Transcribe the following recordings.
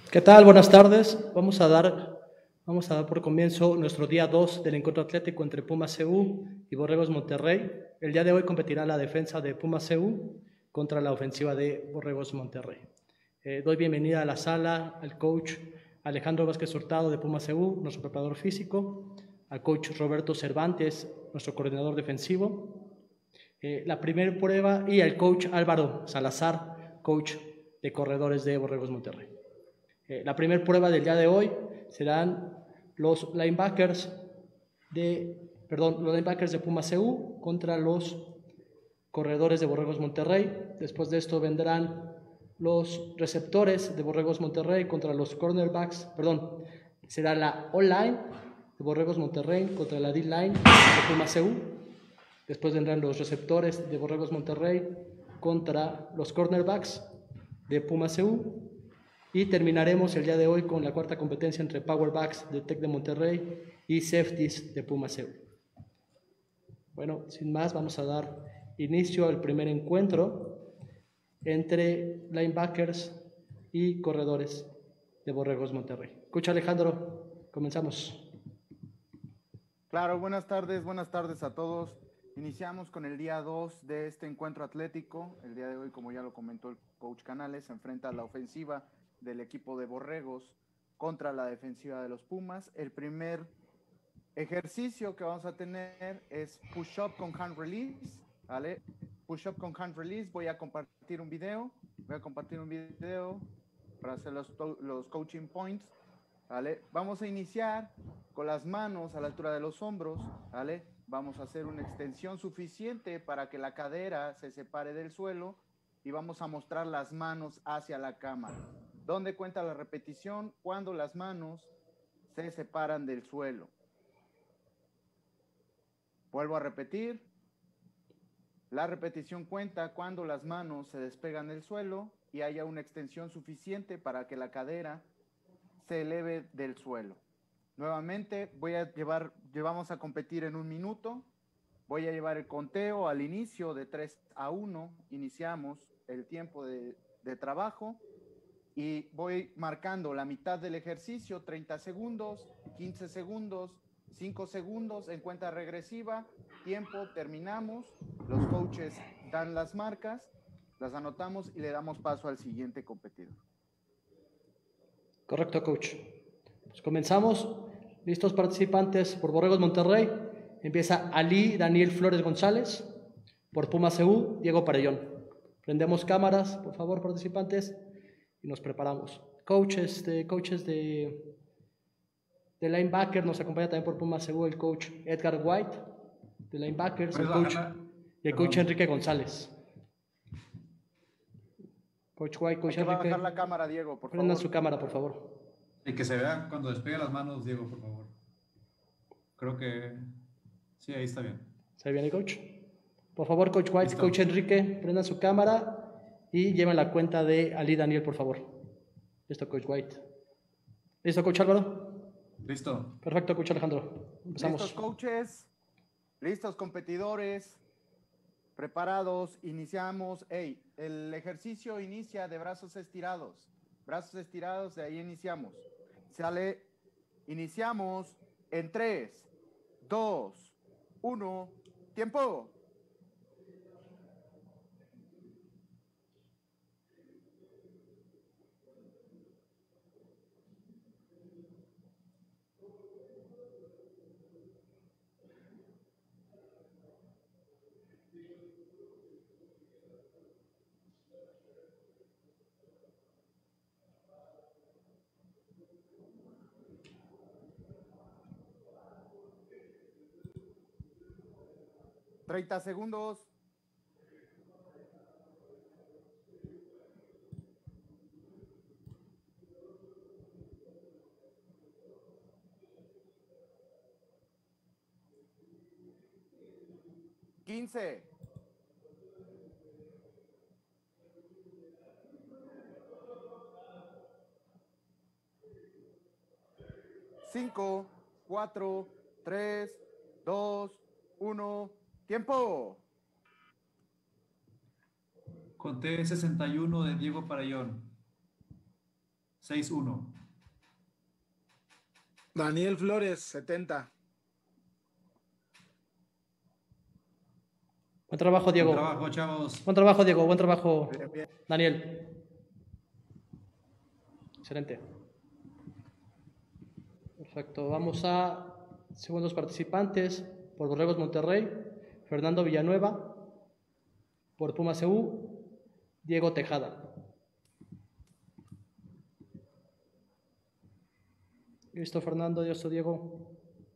¿Qué tal? Buenas tardes. Vamos a dar por comienzo nuestro día 2 del encuentro atlético entre Pumas CU y Borregos Monterrey. El día de hoy competirá la defensa de Pumas CU contra la ofensiva de Borregos Monterrey. Doy bienvenida a la sala al coach Alejandro Vázquez Hurtado de Pumas CU, nuestro preparador físico, al coach Roberto Cervantes, nuestro coordinador defensivo, la primera prueba, y al coach Álvaro Salazar, coach de corredores de Borregos Monterrey. La primera prueba del día de hoy serán los linebackers de Pumas CU contra los corredores de Borregos Monterrey. Después de esto vendrán los receptores de Borregos Monterrey contra los cornerbacks, será la O-line de Borregos Monterrey contra la D-line de Pumas CU. Después vendrán los receptores de Borregos Monterrey contra los cornerbacks de Pumas CU. Y terminaremos el día de hoy con la cuarta competencia entre Powerbacks de TEC de Monterrey y Safeties de Pumas CU. Bueno, sin más, vamos a dar inicio al primer encuentro entre linebackers y corredores de Borregos Monterrey. Coach Alejandro, comenzamos. Claro, buenas tardes a todos. Iniciamos con el día 2 de este encuentro atlético. El día de hoy, como ya lo comentó el coach Canales, se enfrenta a la ofensiva del equipo de Borregos contra la defensiva de los Pumas. El primer ejercicio que vamos a tener es push-up con hand release, ¿vale? Push-up con hand release. Voy a compartir un video para hacer los coaching points, ¿vale? Vamos a iniciar con las manos a la altura de los hombros, ¿vale? Vamos a hacer una extensión suficiente para que la cadera se separe del suelo y vamos a mostrar las manos hacia la cámara. ¿Dónde cuenta la repetición? Cuando las manos se separan del suelo. Vuelvo a repetir. La repetición cuenta cuando las manos se despegan del suelo y haya una extensión suficiente para que la cadera se eleve del suelo. Nuevamente vamos a competir en 1 minuto. Voy a llevar el conteo al inicio de 3 a 1. Iniciamos el tiempo de trabajo y voy marcando la mitad del ejercicio, 30 segundos, 15 segundos, 5 segundos en cuenta regresiva. Tiempo, terminamos. Los coaches dan las marcas, las anotamos y le damos paso al siguiente competidor. Correcto, coach. Pues comenzamos. ¿Listos, participantes? Por Borregos Monterrey empieza Ali Daniel Flores González. Por Pumas CU, Diego Parellón. Prendemos cámaras, por favor, participantes, y nos preparamos. Coaches de linebacker, nos acompaña también por Pumas CU el coach Edgar White, de linebackers, y el coach Enrique González. Coach White, coach Enrique. Bajar la cámara, Diego, por favor. Prendan su cámara, por favor. Y que se vea cuando despegue las manos, Diego, por favor. Creo que sí, ahí está bien. ¿Se ve bien, coach? Por favor, coach White, listo. Coach Enrique, prendan su cámara y lleven la cuenta de Ali Daniel, por favor. Listo, coach White. ¿Listo, coach Álvaro? Listo. Perfecto, coach Alejandro. Empezamos. Listos, coaches. Listos, competidores. Preparados. Iniciamos. El ejercicio inicia de brazos estirados. Brazos estirados, de ahí iniciamos. Sale. Iniciamos en 3, 2, 1. ¡Tiempo! ¿30 segundos? ¿15? ¿5, 4, 3, 2, 1? ¡Tiempo! Conté 61 de Diego Parellón. 6-1. Daniel Flores, 70. Buen trabajo, Diego. Buen trabajo, chavos. Buen trabajo, Diego. Buen trabajo, Bien, bien. Daniel. Excelente. Perfecto. Vamos a segundos participantes. Por Borregos Monterrey, Fernando Villanueva. Por Pumas CU, Diego Tejada. ¿Listo, Fernando? ¿Listo, Diego?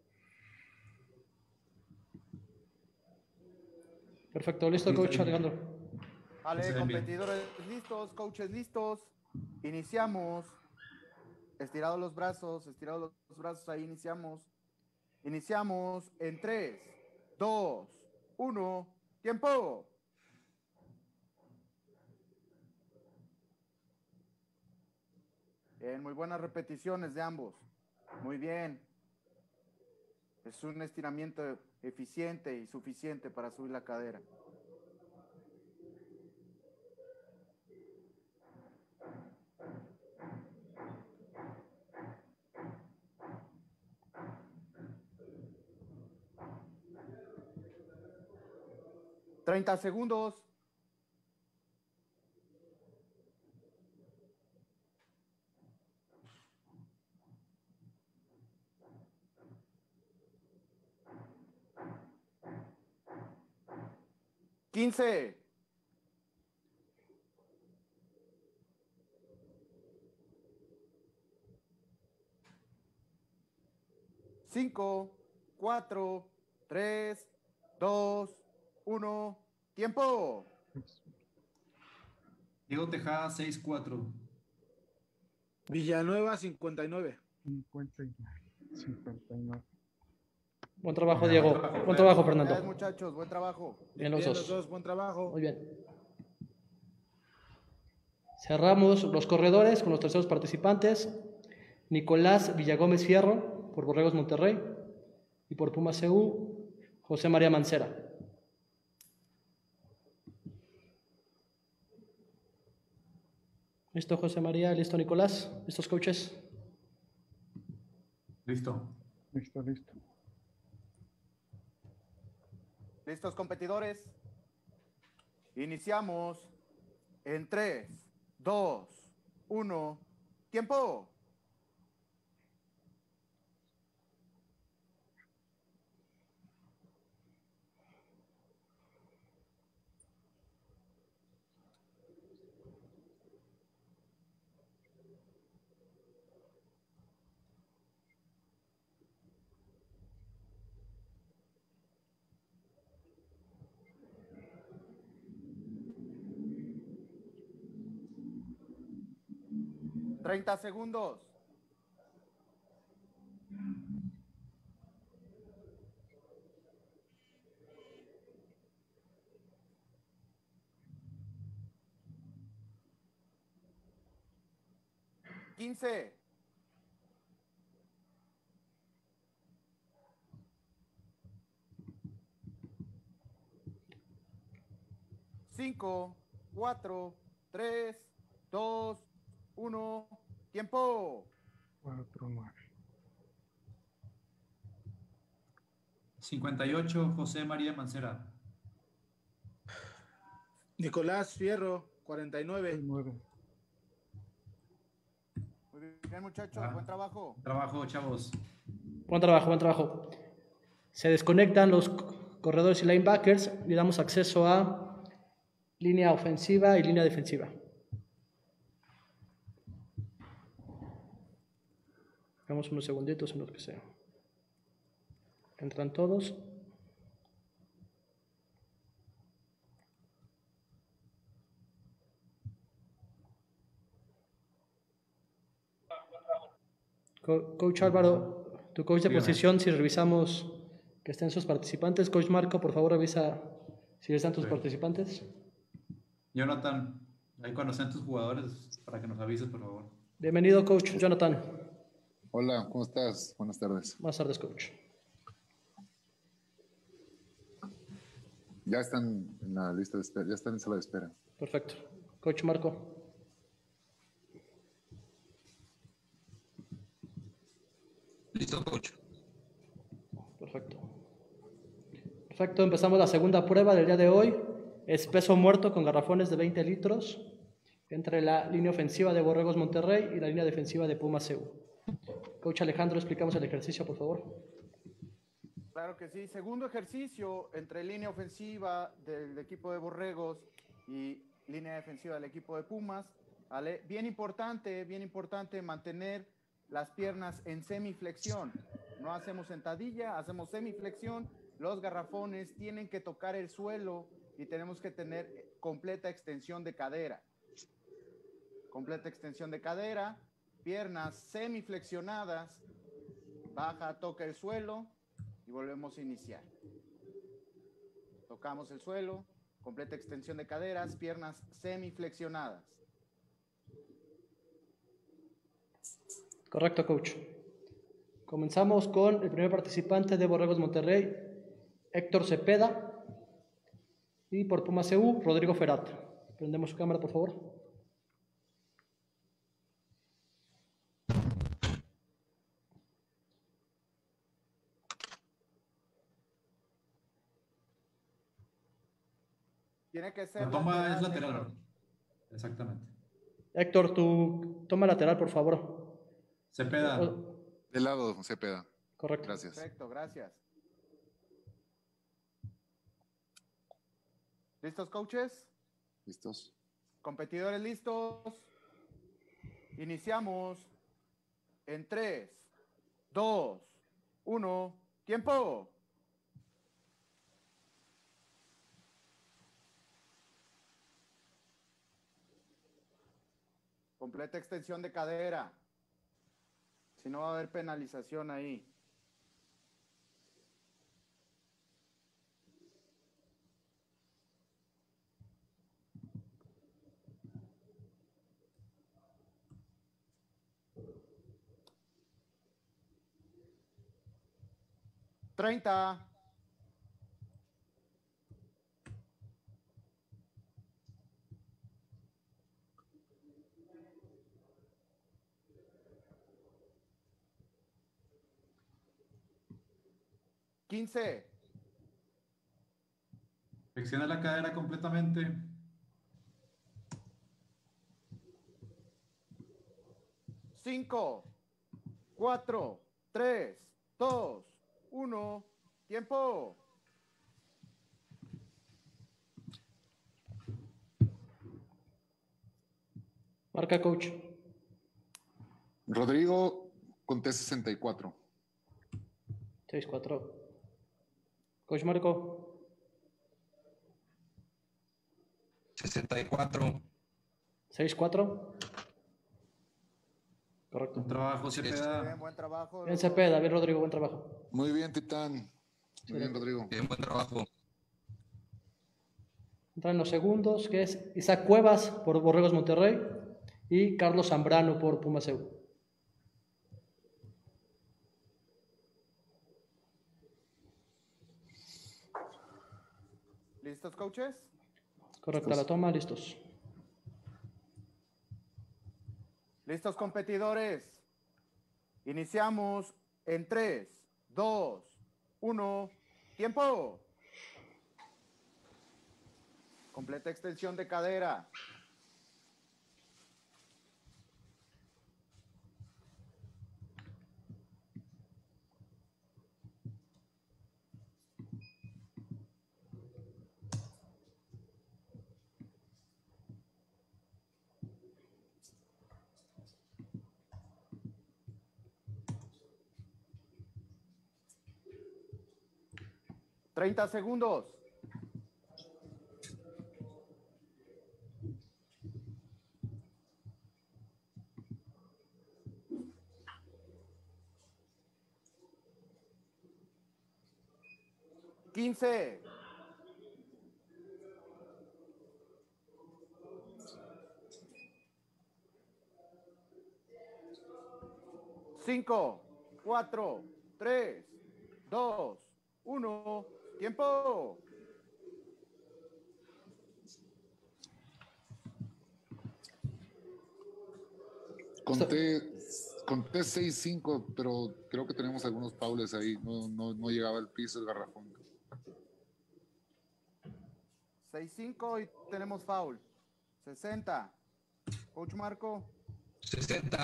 Perfecto. ¿Listo, coach Alejandro? Vale, Se ven bien. competidores listos, coaches listos. Iniciamos. Estirados los brazos, ahí iniciamos. Iniciamos en 3, 2, 1, tiempo. Bien, muy buenas repeticiones de ambos. Muy bien. Es un estiramiento eficiente y suficiente para subir la cadera. $30. 15. 5, 4, 3, 2, 1, tiempo. Diego Tejada, 6-4. Villanueva, 59. 59. Buen trabajo, Bien, Diego. buen trabajo, Buen trabajo, Gracias, Fernando. muchachos, buen trabajo. Bien, los dos. Buen trabajo. Muy bien. Cerramos los corredores con los terceros participantes. Nicolás Villagómez Fierro, por Borregos Monterrey. Y por Pumas CU, José María Mancera. ¿Listo, José María? ¿Listo, Nicolás? ¿Listos, coaches? Listo. Listo. ¿Listos, competidores? Iniciamos en 3, 2, 1, tiempo. $30. 15. 5, 4, 3, 2, 1, tiempo. 4-9. 58, José María Mancera. Nicolás Fierro, 49. 9. Muy bien, muchachos, buen trabajo. Buen trabajo, chavos. Buen trabajo, buen trabajo. Se desconectan los corredores y linebackers y damos acceso a línea ofensiva y línea defensiva. Damos unos segunditos en los que se entran todos. Coach Álvaro, tu coach de Dígame. posición, si revisamos que estén sus participantes. Coach Marco, por favor, revisa si están tus Sí. participantes. Jonathan, ahí cuando estén tus jugadores, para que nos avises, por favor. Bienvenido, Coach Jonathan. Hola, ¿cómo estás? Buenas tardes. Buenas tardes, Coach. Ya están en la lista de espera, ya están en sala de espera. Perfecto. Coach Marco. Listo, coach. Perfecto. Perfecto, empezamos la segunda prueba del día de hoy. Es peso muerto con garrafones de 20 litros entre la línea ofensiva de Borregos Monterrey y la línea defensiva de Pumas CU. Coach Alejandro, explicamos el ejercicio, por favor. Claro que sí. Segundo ejercicio entre línea ofensiva del equipo de Borregos y línea defensiva del equipo de Pumas. ¿Vale? Bien importante mantener las piernas en semiflexión. No hacemos sentadilla, hacemos semiflexión. Los garrafones tienen que tocar el suelo y tenemos que tener completa extensión de cadera. Completa extensión de cadera, piernas semiflexionadas, baja, toca el suelo y volvemos a iniciar. Tocamos el suelo, completa extensión de caderas, piernas semiflexionadas. Correcto, coach. Comenzamos con el primer participante de Borregos Monterrey, Héctor Cepeda, y por Pumas CU, Rodrigo Ferat. Prendemos su cámara, por favor. Tiene que ser La toma es lateral, Héctor. ¿verdad? Exactamente. Héctor, tu toma lateral, por favor. Cepeda. De lado, Cepeda. Correcto. Gracias. Perfecto, gracias. ¿Listos, coaches? ¿Listos? Competidores listos. Iniciamos en 3, 2, 1. ¡Tiempo! Completa extensión de cadera. Si no va a haber penalización ahí. ¡30! ¡15! Flexiona la cadera completamente. 5, 4, 3, 2, 1. ¡Tiempo! Marca, coach. Rodrigo con T64. 6-4. Coach Marco. 64. 6-4. Correcto. Buen trabajo, Cepeda. Bien, buen trabajo. Bien, Cepeda. Bien, Rodrigo. Buen trabajo. Muy bien, Titán. Muy bien, Rodrigo. Bien, buen trabajo. Entran los segundos, que es Isaac Cuevas por Borregos Monterrey y Carlos Zambrano por Pumas CU. ¿Listos, coaches? Correcta la toma, listos. ¿Listos, competidores? Iniciamos en 3, 2, 1. ¡Tiempo! Completa extensión de cadera. ¡30 segundos! ¡15! ¡5, 4, 3, 2, 1. ¡Tiempo! Conté 6-5, pero creo que tenemos algunos faules ahí. No llegaba al piso el garrafón. 6-5 y tenemos foul. 60. Coach Marco. 60.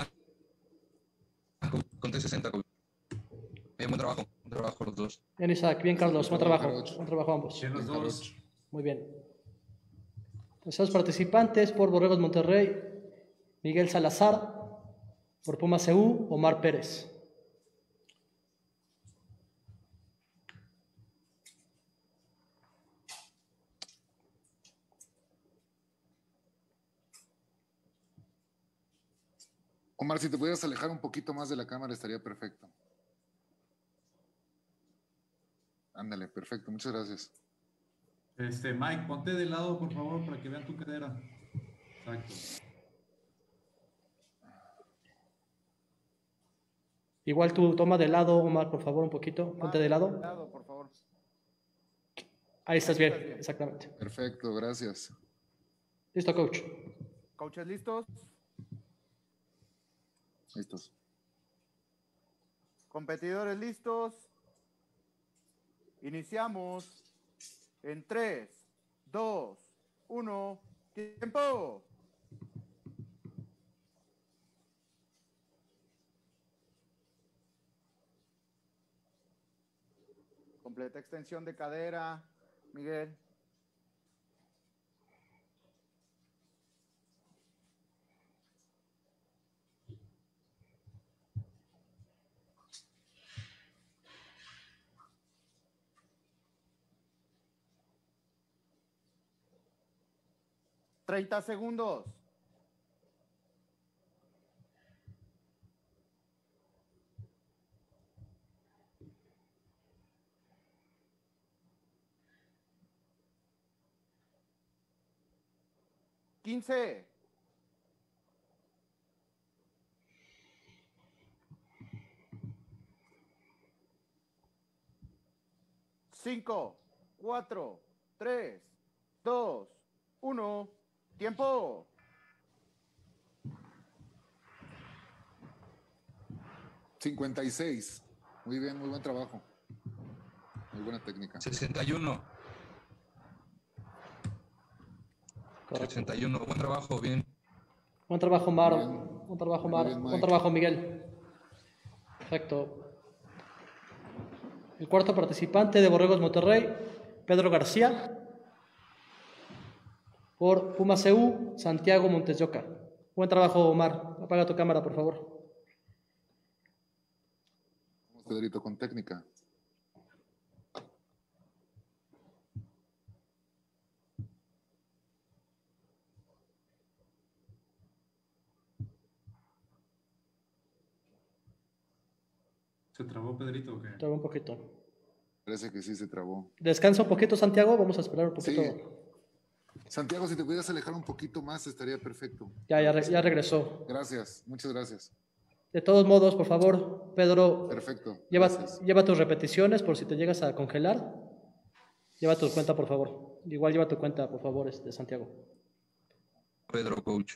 Conté 60. Bien, buen trabajo los dos. Bien, Isaac, bien, Carlos, buen trabajo. Jarocho. Buen trabajo ambos. Bien los Bien, dos. Jarocho. Muy bien. Los participantes por Borregos Monterrey, Miguel Salazar. Por Pumas CU, Omar Pérez. Omar, si te pudieras alejar un poquito más de la cámara estaría perfecto. Ándale, perfecto, muchas gracias. Mike, ponte de lado, por favor, para que vean tu cadera. Exacto. Igual tú toma de lado, Omar, por favor, un poquito. Ponte de lado. Por favor. Ahí estás bien, exactamente. Perfecto, gracias. Listo, coach. Coaches listos. Listos. Competidores listos. Iniciamos en 3, 2, 1. ¡Tiempo! Completa extensión de cadera, Miguel. $30. 15. 5, 4, 3, 2, 1. ¡Tiempo! $56. Muy bien, muy buen trabajo. Muy buena técnica. 61. Correcto. 61. Buen trabajo, bien. Buen trabajo, Omar. Muy bien. Buen trabajo, Muy Omar. bien, Mike. Buen trabajo, Miguel. Perfecto. El cuarto participante de Borregos Monterrey, Pedro García. Por Pumas CU, Santiago Montes de Oca. Buen trabajo, Omar. Apaga tu cámara, por favor. Vamos, Pedrito, con técnica. ¿Se trabó Pedrito o qué? Traba un poquito. Parece que sí se trabó. Descansa un poquito, Santiago. Vamos a esperar un poquito. Sí. Santiago, si te pudieras alejar un poquito más, estaría perfecto. Ya regresó. Gracias, muchas gracias. De todos modos, por favor, Pedro, Perfecto. lleva Gracias. tus repeticiones por si te llegas a congelar. Lleva tu cuenta, por favor. Igual lleva tu cuenta, por favor, Santiago. Pedro, coach.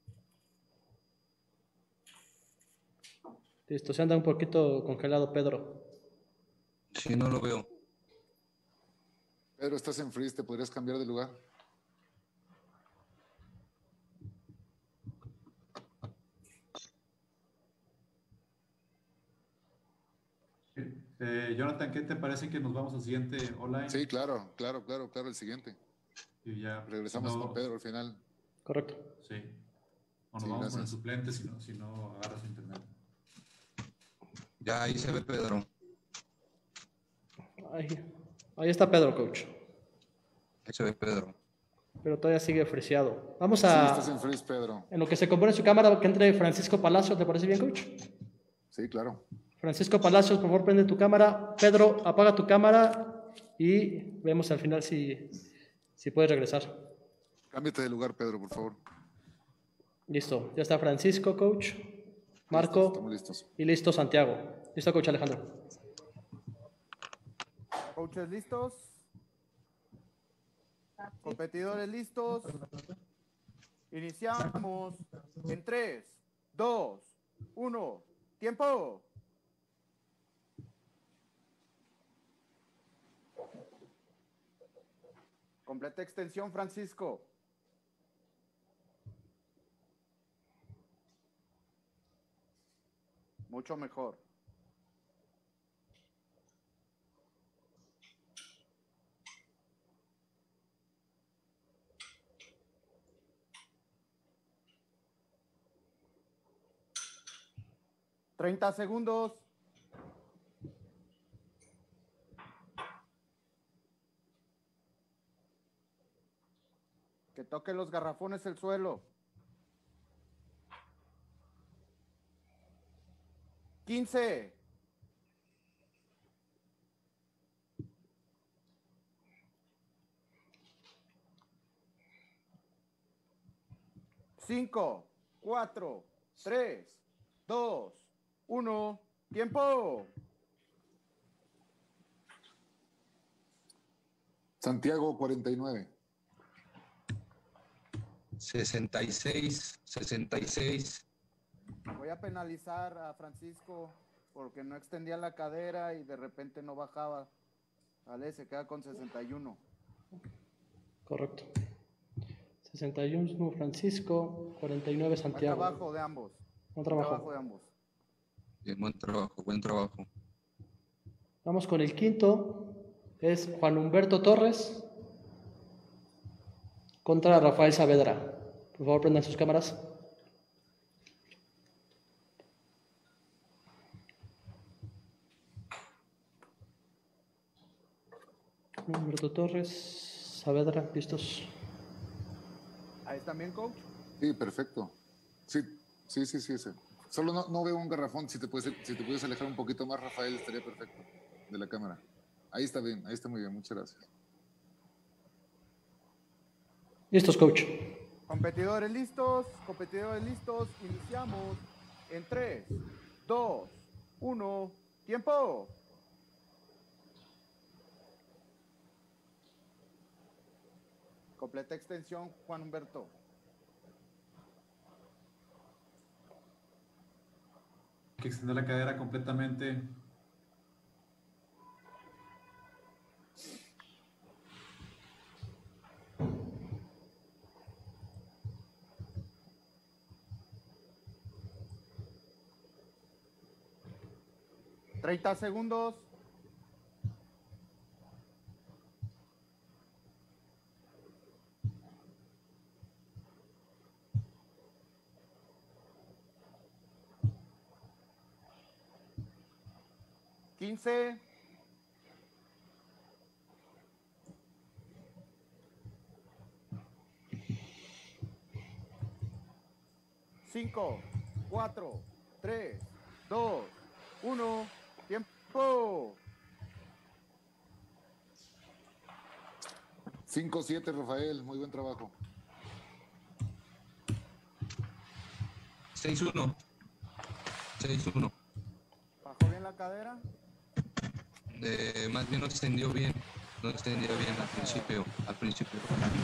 Listo, se anda un poquito congelado, Pedro. Si no lo veo. Pedro, estás en freeze, ¿te podrías cambiar de lugar? Jonathan, ¿qué te parece que nos vamos al siguiente online? Sí, claro, el siguiente. Y ya, Regresamos si no- con Pedro al final. Correcto. Sí. O nos Sí, vamos con el gracias. suplente si no agarras internet. Ya ahí se ve Pedro. Ahí está Pedro, coach. Ahí se ve Pedro. Pero todavía sigue friseado. Vamos Sí, a... estás en freeze, Pedro. En lo que se compone su cámara, que entre Francisco Palacios. ¿Te parece bien, coach? Sí, claro. Francisco Palacios, por favor, prende tu cámara. Pedro, apaga tu cámara y vemos al final si puedes regresar. Cámbiate de lugar, Pedro, por favor. Listo. Ya está Francisco, coach. Listos, Marco. estamos listos. Y listo, Santiago. Listo, coach Alejandro. Coaches listos. Competidores listos. Iniciamos en 3, 2, 1. Tiempo. Completa extensión, Francisco. Mucho mejor. $30. Que toque los garrafones el suelo. 15. 5, 4, 3, 2, 1. Tiempo. Santiago, 49. 66, 66. Voy a penalizar a Francisco porque no extendía la cadera y de repente no bajaba. Vale, se queda con 61. Correcto. 61 Francisco, 49 Buen Santiago. trabajo de ambos. Buen Buen trabajo. trabajo de ambos. Bien, buen trabajo, buen trabajo. Vamos con el quinto. Es Juan Humberto Torres contra Rafael Saavedra. Por favor, prendan sus cámaras. Humberto Torres, Saavedra, listos. Ahí también, coach. Sí, perfecto. Sí. Solo no veo un garrafón. Si te puedes alejar un poquito más, Rafael, estaría perfecto de la cámara. Ahí está bien, ahí está muy bien. Muchas gracias. Listos, coach. Competidores listos, iniciamos en 3, 2, 1, tiempo. Completa extensión, Juan Humberto. Hay que extender la cadera completamente. $30. 15. 5, 4, 3, 2, 1. Tiempo. 5-7, Rafael. Muy buen trabajo. 6-1. 6-1. ¿Bajó bien la cadera? Más bien no extendió bien. No extendió bien al principio.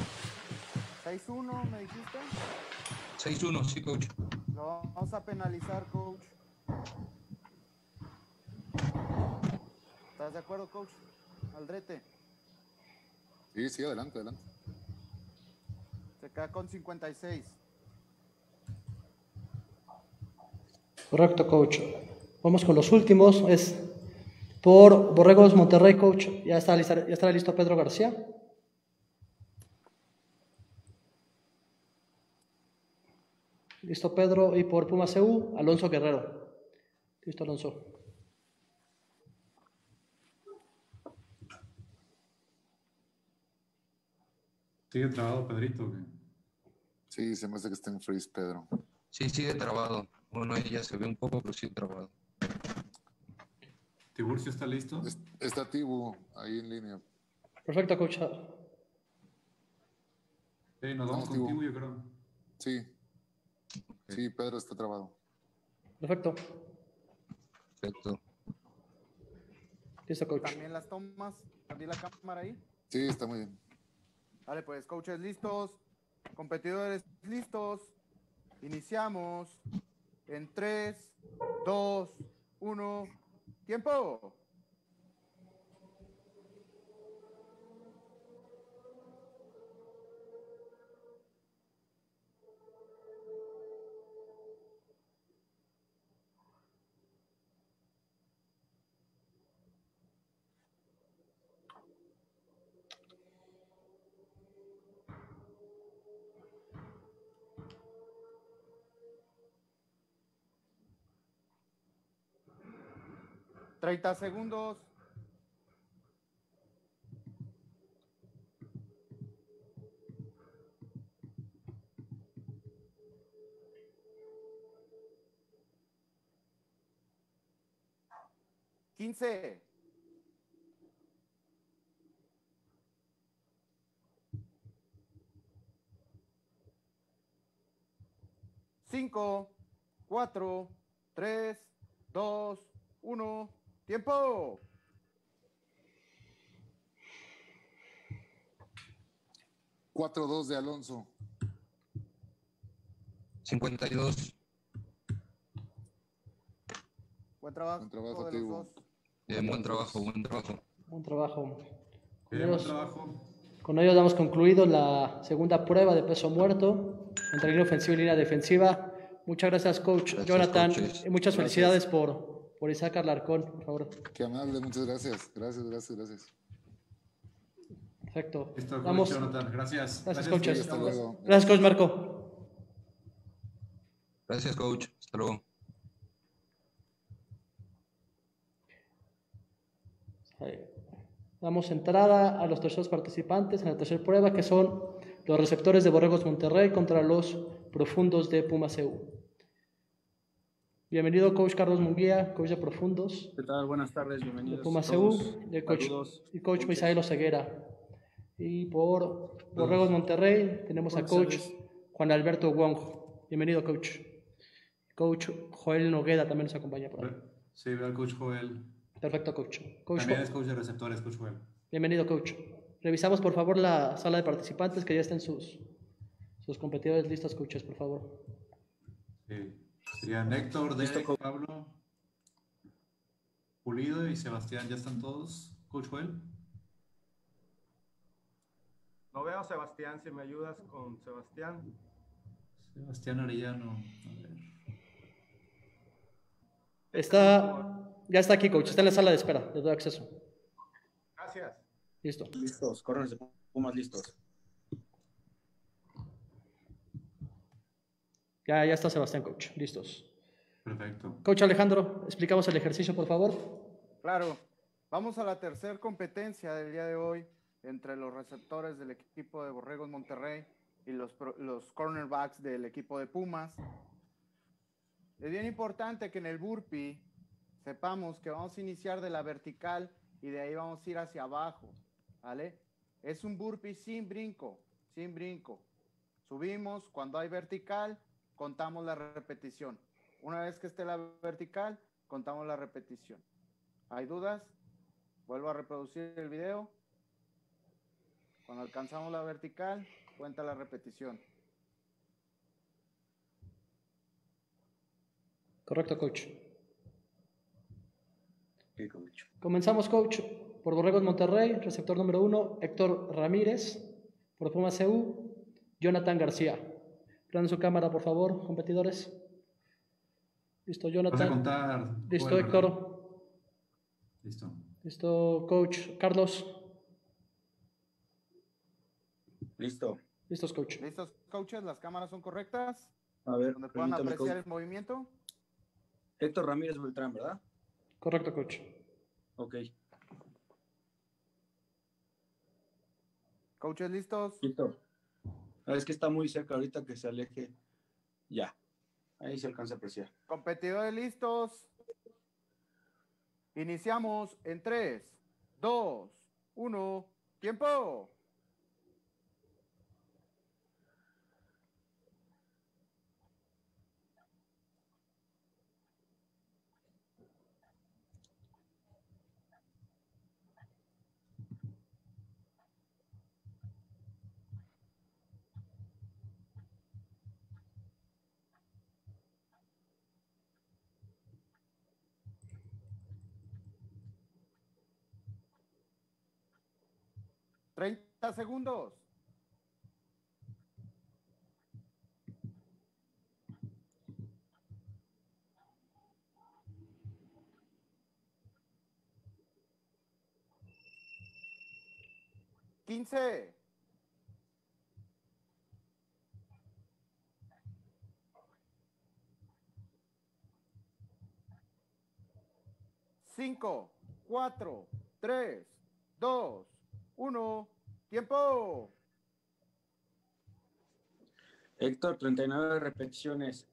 6-1, ¿me dijiste? 6-1, sí, coach. Lo vamos a penalizar, coach. ¿Estás de acuerdo, coach? Aldrete. Sí, adelante. Se queda con 56. Correcto, coach. Vamos con los últimos. Es por Borregos Monterrey, coach. Ya está listo Pedro García. Listo, Pedro. Y por Pumas CU, Alonso Guerrero. Listo, Alonso. Sigue trabado, Pedrito. Sí, se me hace que está en freeze, Pedro. Sí, sigue trabado. Bueno, ahí ya se ve un poco, pero sigue trabado. ¿Tiburcio está listo? Está Tibu ahí en línea. Perfecto, coach. Sí, nos vamos Tibu. contigo, yo creo. Sí. Sí, Pedro está trabado. Perfecto. Perfecto. Listo, coach. También las tomas. ¿Abrí la cámara ahí? Sí, está muy bien. Vale, pues, coaches listos. Competidores listos. Iniciamos en 3, 2, 1, tiempo. $30. 15. 5, 4, 3, 2, 1, tiempo. Cuatro, dos de Alonso. 52. Buen trabajo, Buen trabajo, de los Tibu. dos. Buen trabajo, buen trabajo. Buen trabajo. Con Bien, buen ellos, trabajo. con ellos damos concluido la segunda prueba de peso muerto entre línea ofensiva y línea defensiva. Muchas gracias, coach Gracias, Jonathan. coaches. Y muchas Gracias. felicidades por Isaac Alarcón, por favor. Qué amable, muchas gracias. Gracias. Perfecto. Listo, coach Vamos. Jonathan. Gracias. Gracias, Sí, coaches. hasta luego. Gracias, coach Marco. Gracias, coach. Hasta luego. Ahí. Damos entrada a los terceros participantes en la tercera prueba, que son los receptores de Borregos Monterrey contra los profundos de Pumas EU. Bienvenido, coach Carlos Munguía, coach de profundos ¿Qué tal? Buenas tardes, de bienvenidos Pumas a EU, todos. de coach, Saludos, y coach coaches. Misael Oseguera. Y por Borregos Monterrey tenemos a Buenas coach tardes. Juan Alberto Wong. Bienvenido, coach. Coach Joel Nogueda también nos acompaña por ahí. Sí, veo al coach Joel. Perfecto, coach. Coach También es coach de receptores, coach Joel. Bienvenido, coach. Revisamos, por favor, la sala de participantes, que ya estén sus competidores listos, coaches, por favor. Sí. Serían Héctor, Listo, Derek, coach. Pablo, Pulido y Sebastián. ¿Ya están todos, coach Joel? No veo a Sebastián, si me ayudas con Sebastián. Sebastián Arellano. A ver. Ya está aquí, coach. Está en la sala de espera. Les doy acceso. Gracias. Listo. Listos, corners de Pumas listos. Ya está Sebastián, coach. Listos. Perfecto. Coach Alejandro, explicamos el ejercicio, por favor. Claro. Vamos a la tercera competencia del día de hoy entre los receptores del equipo de Borregos Monterrey y los cornerbacks del equipo de Pumas. Es bien importante que en el burpee sepamos que vamos a iniciar de la vertical y de ahí vamos a ir hacia abajo, ¿vale? Es un burpee sin brinco. Subimos, cuando hay vertical, contamos la repetición. Una vez que esté la vertical, contamos la repetición. ¿Hay dudas? Vuelvo a reproducir el video. Cuando alcanzamos la vertical, cuenta la repetición. Correcto, coach. Sí, coach. Comenzamos, coach. Por Borregos Monterrey, receptor número 1, Héctor Ramírez. Por Pumas EU, Jonathan García. Prenden su cámara, por favor, competidores. Listo, Vas a Jonathan. contar. Listo, Joel, ¿verdad? Héctor. Listo. Listo, coach Carlos. Listo. Listos, coach. ¿Listos, coaches? ¿Las cámaras son correctas? A ver, Donde puedan permítame, apreciar coach. el movimiento. Héctor Ramírez Beltrán, ¿verdad? Correcto, coach. Ok. Coaches, ¿listos? Listo. Es que está muy cerca ahorita, que se aleje. Ya. Ahí se alcanza a apreciar. Competidores, ¿listos? Iniciamos en 3, 2, 1, ¡tiempo! 30 segundos. ¡15! ¡5, 4, 3, 2, 1! ¡Tiempo! Héctor, 39 repeticiones.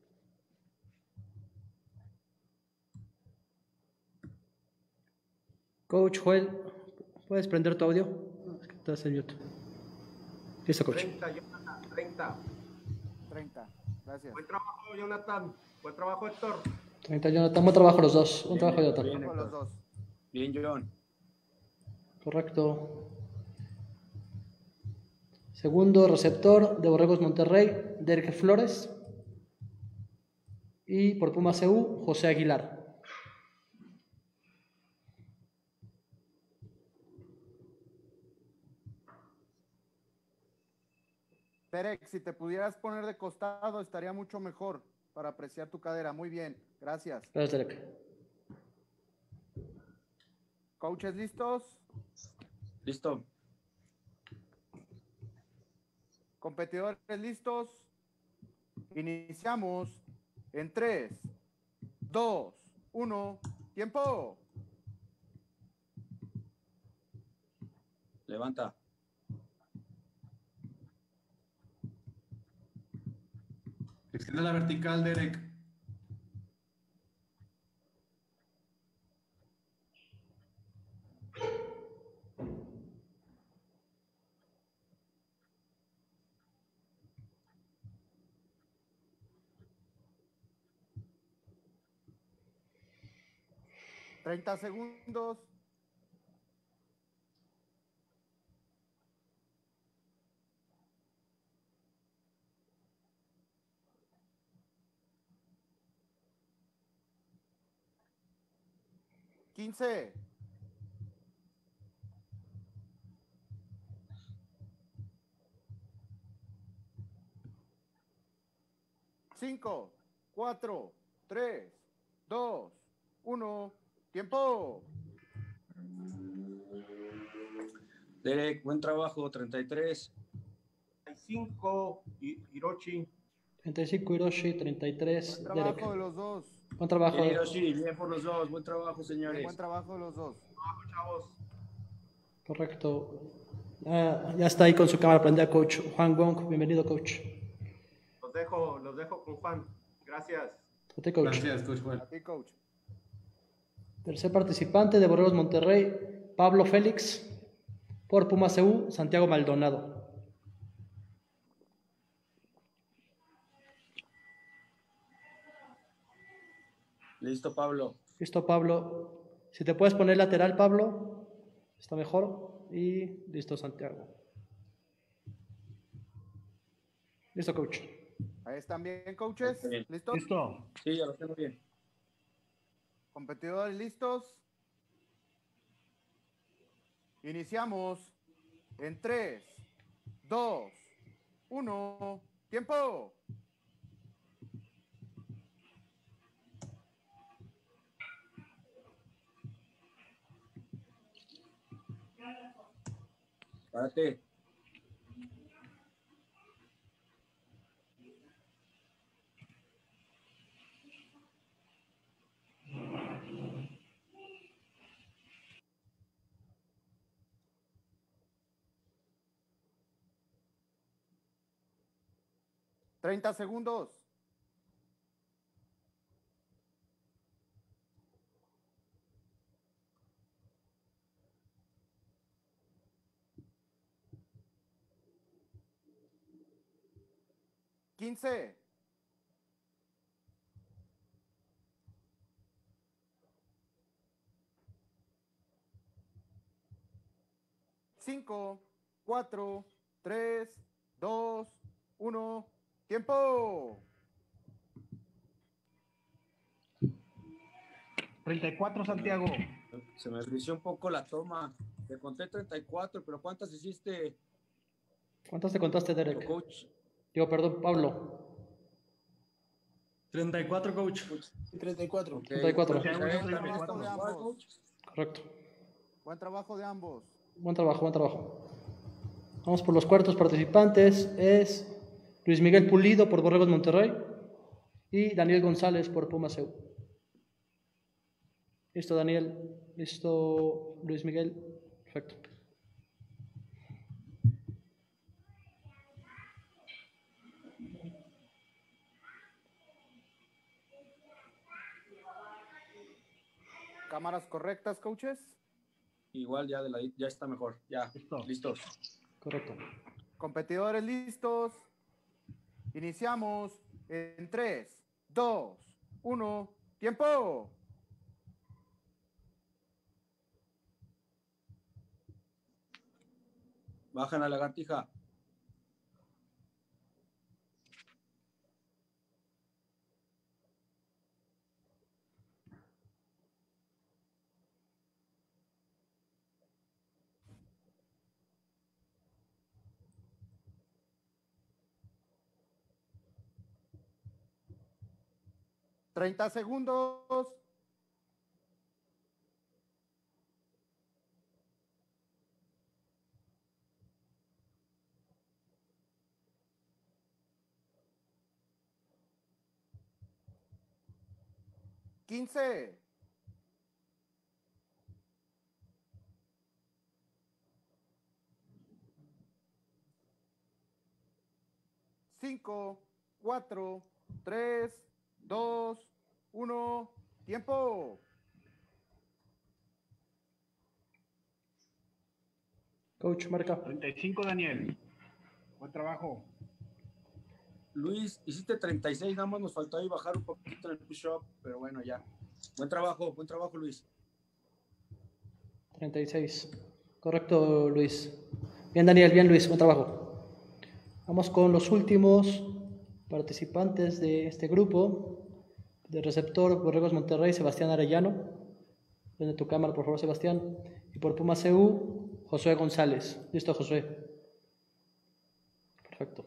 Coach Joel, ¿puedes prender tu audio? Es que estás en mute. Listo, coach. 30, Jonathan, 30. 30. Gracias. Buen trabajo, Jonathan. Buen trabajo, Héctor. 30, Jonathan. Buen trabajo los dos. Buen trabajo, Bien, Jonathan. Con los dos. Bien, John. Correcto. Segundo receptor de Borregos Monterrey, Derek Flores. Y por Pumas CU, José Aguilar. Derek, si te pudieras poner de costado, estaría mucho mejor para apreciar tu cadera. Muy bien, gracias. Gracias, Derek. ¿Coaches listos? Listo. ¿Competidores listos? Iniciamos en 3, 2, 1, ¡tiempo! Levanta. Extiende la vertical, Derek. ¡30 segundos! ¡15! ¡5, 4, 3, 2, 1, ¡tiempo! Derek, buen trabajo, 33. 35, Hiroshi. 35, Hiroshi. 33, Buen trabajo Derek. de los dos. Buen trabajo. Bien, Hiroshi, bien por los dos. Buen trabajo, señores. Buen trabajo de los dos. Trabajo, chavos. Correcto. Ya está ahí con su cámara prendida, coach Juan Gong. Bienvenido, coach. Los dejo con Juan. Gracias. A ti, coach. Gracias, Coach Juan. A ti, coach. Tercer participante de Borregos Monterrey, Pablo Félix. Por Pumas CU, Santiago Maldonado. Listo, Pablo. Listo, Pablo. Si te puedes poner lateral, Pablo, está mejor. Y listo, Santiago. Listo, coach. Ahí están bien, coaches. Bien. ¿Listos? Listo. Sí, ya lo tengo bien. Competidores listos. Iniciamos en 3, 2, 1, ¡tiempo! Párate. ¡30 segundos! ¡15! ¡5, 4, 3, 2, 1, ¡tiempo! 34, Santiago. Se me frició un poco la toma. Te conté 34, pero ¿cuántas hiciste, ¿Cuántas te contaste, Derek? coach? Digo, perdón, Pablo. 34, coach. 34. Ok. 34. Misael, ¿también está de igual, ambos. coach? Correcto. Buen trabajo de ambos. Buen trabajo, buen trabajo. Vamos por los cuartos participantes. Es Luis Miguel Pulido por Borregos Monterrey y Daniel González por Pumas EU. Listo, Daniel. Listo, Luis Miguel. Perfecto. Cámaras correctas, coaches. Igual ya está mejor. Ya, listos. Correcto. Competidores listos. Iniciamos en 3, 2, 1. ¡Tiempo! Bajan la lagartija. $30. 15. 5, 4, 3, 2, 1. ¡Tiempo! Coach, marca. 35, Daniel. Buen trabajo. Luis, hiciste 36, nada más nos faltó ahí bajar un poquito en el push-up, pero bueno, ya. Buen trabajo, Luis. 36. Correcto, Luis. Bien, Daniel, bien, Luis, buen trabajo. Vamos con los últimos participantes de este grupo. De receptor, Borregos Monterrey, Sebastián Arellano. Prende tu cámara, por favor, Sebastián. Y por Pumas EU, Josué González. Listo, Josué. Perfecto.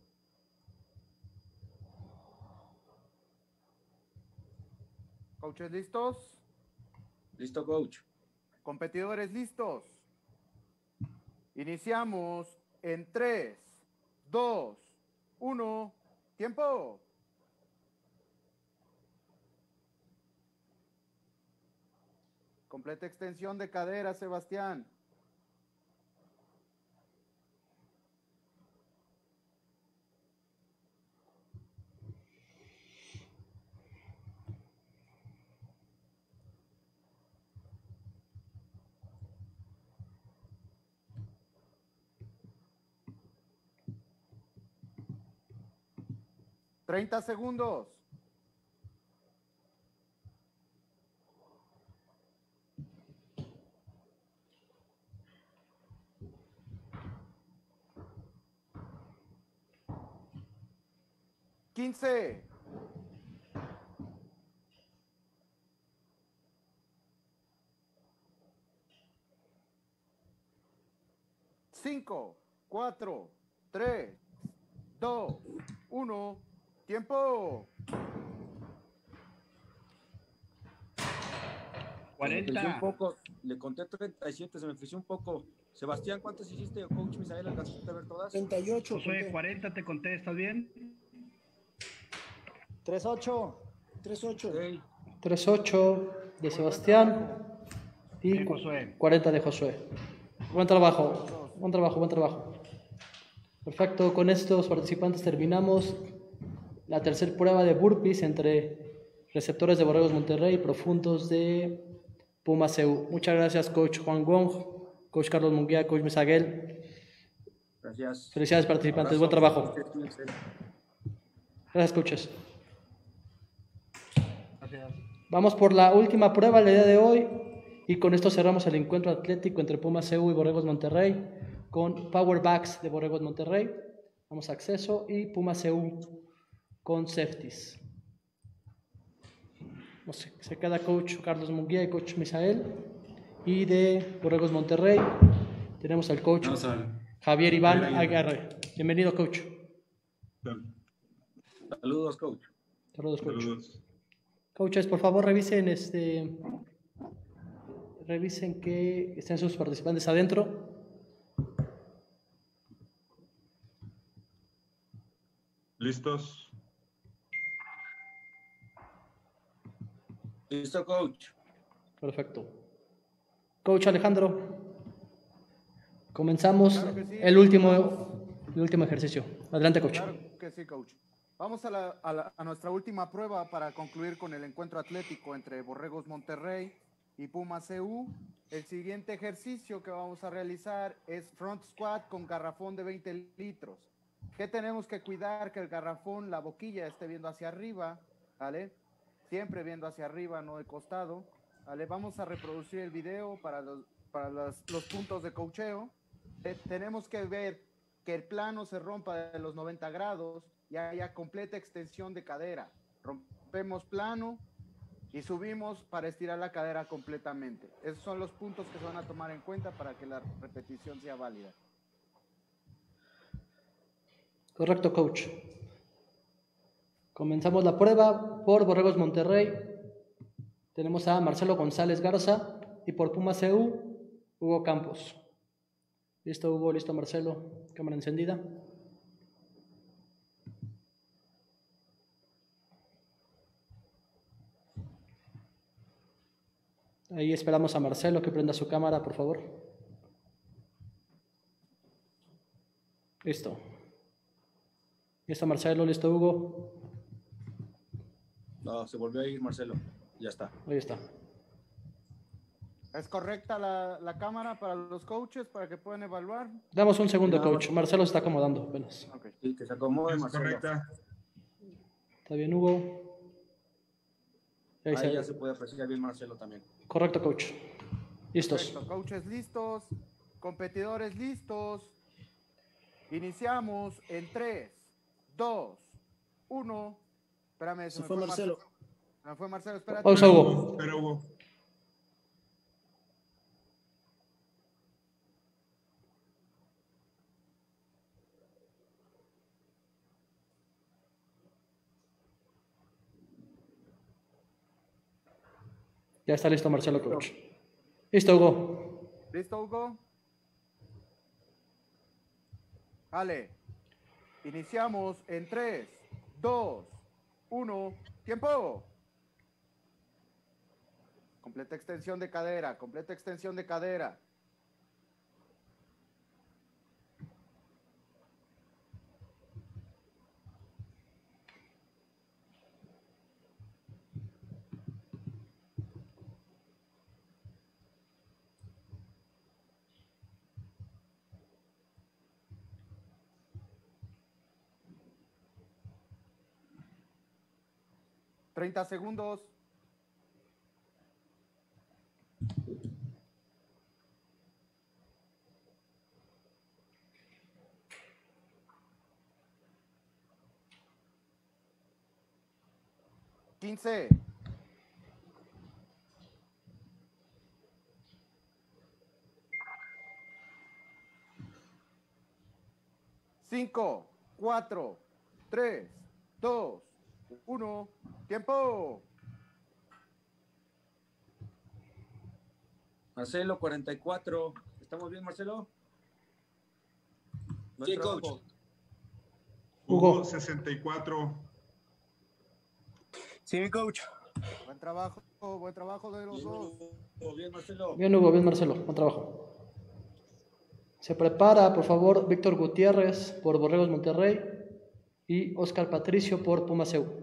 ¿Coaches listos? Listo, coach. Competidores listos. Iniciamos en 3, 2, 1. ¡Tiempo! Completa extensión de cadera, Sebastián. $30. 15. 5, 4, 3, 2, 1. ¡Tiempo! 40. Un poco, le conté 37, se me frició un poco. Sebastián, ¿cuántas hiciste, coach Misael? ¿Alcanzaste a ver todas? 38. Josué, 40 te conté, ¿estás bien? 38. 38. Ok. 3-8 de Sebastián y Bien, Josué. 40 de Josué. Buen trabajo, buen trabajo, buen trabajo. Perfecto, con estos participantes terminamos la tercera prueba de burpees entre receptores de Borregos Monterrey y profundos de Pumas EU. Muchas gracias, coach Juan Gong, coach Carlos Munguía, coach Misaguel. Gracias. Felicidades, participantes, buen trabajo. Gracias, coaches. Gracias. Vamos por la última prueba del día de hoy y con esto cerramos el encuentro atlético entre Pumas EU y Borregos Monterrey con Power Backs de Borregos Monterrey. Vamos a acceso y Pumas EU con safeties. No sé, se queda coach Carlos Munguía y coach Misael. Y de Borregos Monterrey tenemos al coach Vamos al Javier Iván Javier Aguirre. Aguirre. Bienvenido, coach. Saludos, coach. Saludos, coach. Saludos. Coaches, por favor, revisen revisen que estén sus participantes adentro. ¿Listos? Listo, coach. Perfecto. Coach Alejandro, comenzamos Claro que sí. el último ejercicio. Adelante, coach. Claro que sí, coach. Vamos a nuestra última prueba para concluir con el encuentro atlético entre Borregos Monterrey y Pumas CU. El siguiente ejercicio que vamos a realizar es front squat con garrafón de 20 litros. ¿Qué tenemos que cuidar? Que el garrafón, la boquilla esté viendo hacia arriba, ¿vale? Siempre viendo hacia arriba, no de costado, ¿vale? Vamos a reproducir el video para los puntos de coacheo. Tenemos que ver que el plano se rompa de los 90 grados y haya completa extensión de cadera. Rompemos plano y subimos para estirar la cadera completamente. Esos son los puntos que se van a tomar en cuenta para que la repetición sea válida. Correcto, coach. Comenzamos la prueba por Borregos Monterrey. Tenemos a Marcelo González Garza y por Pumas CU, Hugo Campos. ¿Listo, Hugo? ¿Listo, Marcelo? Cámara encendida. Ahí esperamos a Marcelo que prenda su cámara, por favor. Listo. ¿Listo, Marcelo? ¿Listo, Hugo? No, se volvió a ir, Marcelo. Ya está. Ahí está. ¿Es correcta la cámara para los coaches para que puedan evaluar? Damos un segundo, No. coach. Marcelo se está acomodando apenas. Ok. Sí, que se acomode, Es Marcelo. correcta. ¿Está bien, Hugo? Ahí Ahí ya se puede apreciar bien Marcelo también. Correcto, coach. Listos. Perfecto. Coaches listos, competidores listos. Iniciamos en 3, 2, 1. Espérame, Se fue Marcelo. Se me fue Marcelo, espérate. Pausa, Hugo. Espera, Hugo. Ya está listo, Marcelo, coach. Listo, Hugo. ¿Listo, Hugo? Vale. Iniciamos en 3, 2, 1. ¡Tiempo! Completa extensión de cadera, completa extensión de cadera. ¿30 segundos? ¿15? ¿5, 4, 3, 2, 1? ¡Tiempo! Marcelo, 44. ¿Estamos bien, Marcelo? Buen Sí, trabajo. coach. Hugo. Hugo, 64. Sí, coach. Buen trabajo de los dos. Bien, Marcelo. Bien, Hugo. Bien, Marcelo. Buen trabajo. Se prepara, por favor, Víctor Gutiérrez por Borregos Monterrey y Oscar Patricio por Pumas CU.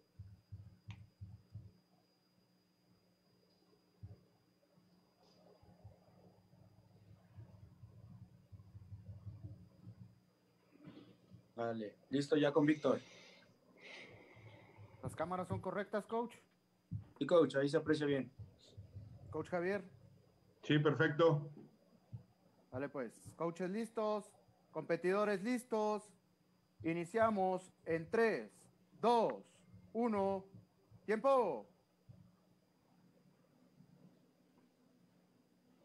Vale. Listo ya con Víctor. ¿Las cámaras son correctas, coach? Y coach, ahí se aprecia bien. Coach Javier. Sí, perfecto. Vale, pues. Coaches listos, competidores listos. Iniciamos en 3, 2, 1. ¡Tiempo!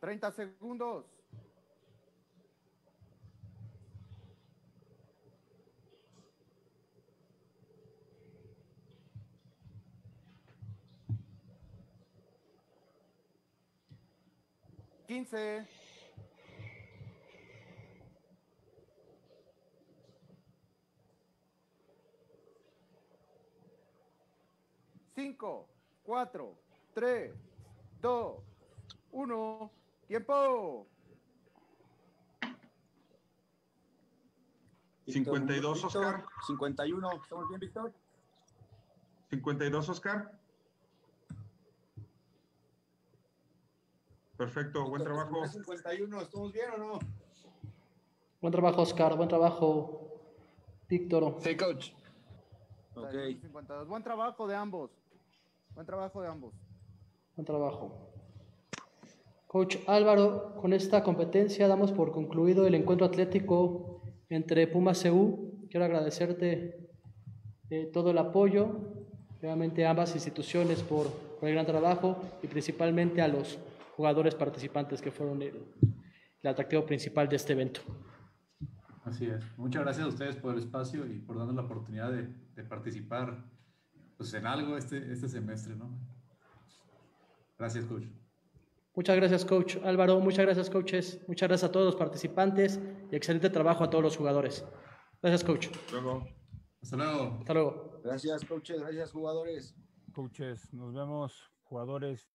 30 segundos. $15. 5, 4, 3, 2, 1. ¡Tiempo! 52, Oscar. 51. ¿Estamos bien, Víctor? 52, Oscar. Perfecto, buen trabajo. 51, ¿estamos bien o no? Buen trabajo, Oscar. Buen trabajo, Víctor. Sí, coach. Ok. 52. Buen trabajo de ambos. Buen trabajo de ambos. Buen trabajo. Coach Álvaro, con esta competencia damos por concluido el encuentro atlético entre Pumas CU. Quiero agradecerte todo el apoyo, realmente a ambas instituciones por el gran trabajo y principalmente a los jugadores participantes que fueron el atractivo principal de este evento. Así es. Muchas gracias a ustedes por el espacio y por darnos la oportunidad de participar pues, en algo este semestre, ¿no? Gracias, coach. Muchas gracias, coach Álvaro. Muchas gracias, coaches. Muchas gracias a todos los participantes y excelente trabajo a todos los jugadores. Gracias, coach. Luego. Hasta luego. Hasta luego. Gracias, coaches. Gracias, jugadores. Coaches, nos vemos, jugadores.